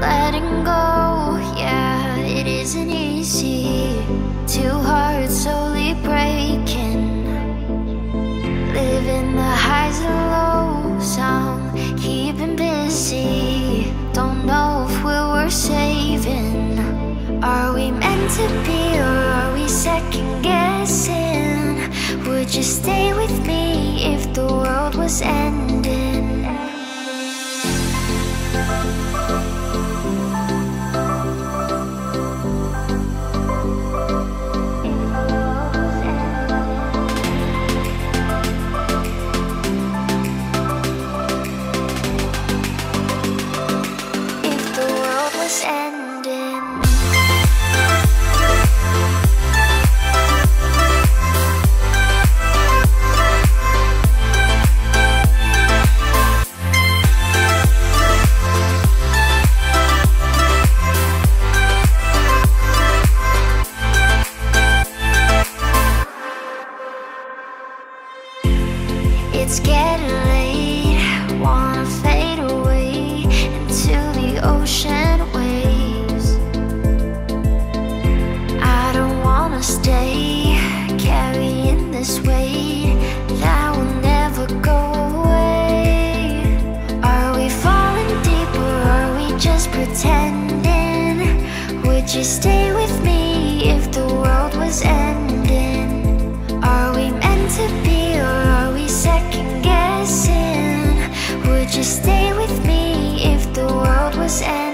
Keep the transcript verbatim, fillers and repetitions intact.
letting go, yeah, it isn't easy. Two hearts slowly breaking, living the highs and lows, I'm keeping busy. Don't know if we're worth saving. Are we meant to be, or are we second guessing? Would you stay with me if the world was ending? It's getting late, wanna fade away into the ocean waves. I don't wanna stay carrying this weight that will never go away. Are we falling deep, or are we just pretending? Would you stay with me if the world was ending? Are we meant to be, or are we second guessing? Would you stay with me if the world was ending?